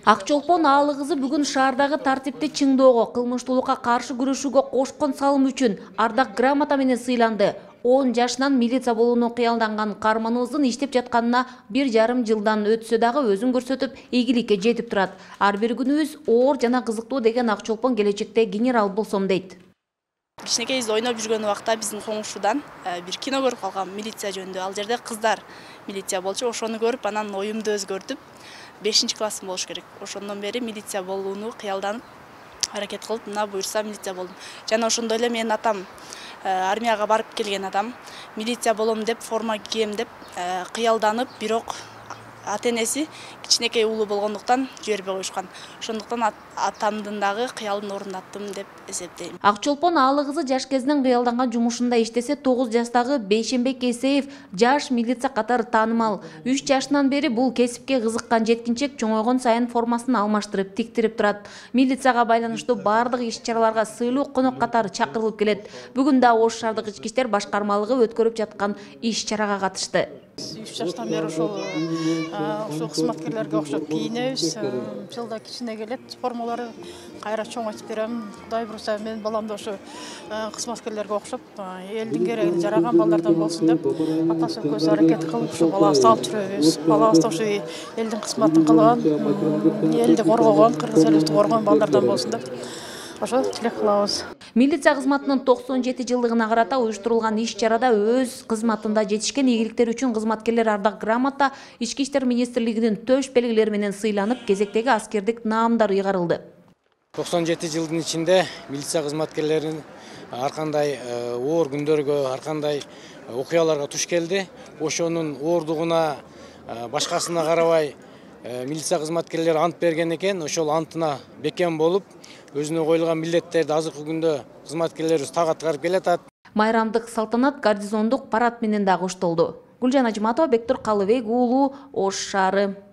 Акчолпон Аалы кызы бүгүн шаардагы тартипти чыңдоого, кылмыштуулукка каршы күрөшүүгө кошкон салым үчүн ардак грамота менен сыйланды. 10 жашынан милиция болууну кыялданган каарманыбыздын иштеп жатканына 1,5 жылдан өтсө дагы өзүн көрсөтүп, ийгиликке жетип турат. Ар бир күнүбүз оор жана кызыктуу деген Акчолпон келечекте генерал болсом дейт. Кичинекейбиз ойноп жүргөн убакта биздин коңшудан бир кино көрүп калгам милиция жөнүндө. Ал жерде кыздар милиция болчу, ошону көрүп, анан оюмду өзгөртүп, 5-классым болуш керек. Ошондон бери милиция болууну кыялданып, аракет кылып, мына буйрса милиция болдум. Жана ошондой эле менин атам армияга барып келген адам, милиция болом деп, форма кийем деп кыялданып, бирок ата-энеси кичинекей уулу болгондуктан жибербей коюшкан. Ошондуктан атамдын дагы кыялын орундаттым деп эсептейм. Акчолпон Аалы кызы жаш кезинен кыялданган жумушунда иштесе, 9 жаштагы Бейшенбек Эсеев жаш милиция катары таанымал. 3 жашынан бери бул кесипке кызыккан жеткинчек чоңойгон сайын формасын алмаштырып, тиктирип турат. Милицияга байланыштуу бардык иш-чараларга сыйлуу конок катары чакырылып келет. Бүгүн да Ош шаардык ички иштер башкармалыгы өткөрүп жаткан иш-чарага катышты. 3 жаштан бери ошол кызматкерлерге окшоп кийинебиз. Жылда кичине келет, формалары кайра чоңойтуп берем. Кудай буйрса, мен балам да ошо кызматкерлерге окшоп, элдин керегине жараган балдардан болсун деп, атасы көз аракет кылып, ошо балабызды алып жүрөбүз. Балабыз да ошо элдин кызматын кылган, элди коргогон, кыргыз элибизди коргогон балдардан болсун деп. Ошо тилек кылабыз. Милиция кызматынын 97 жылдыгына карата уюштурулган иш-чарада өз кызматында жетишкен ийгиликтер үчүн кызматкерлер ардак грамота, Ички иштер министрлигинин төш белгилери менен сыйланып, кезектеги аскердик наамдар ыйгарылды. 97 жылдын ичинде милиция кызматкерлерин ар кандай оор күндөргө, ар кандай окуяларга туш келди. Ошонун оордугуна, башкасына карабай милиция кызматкерлери ант берген экен. Ошол антына бекем болуп, өзүнө коюлган милдеттерди азыркы күндө кызматкерлерибиз так аткарып келатат. Майрамдык салтанат гарнизондук парад менен дагы коштолду. Гүлжан Ажматова, Бектур Калыбек уулу, Ош шаары.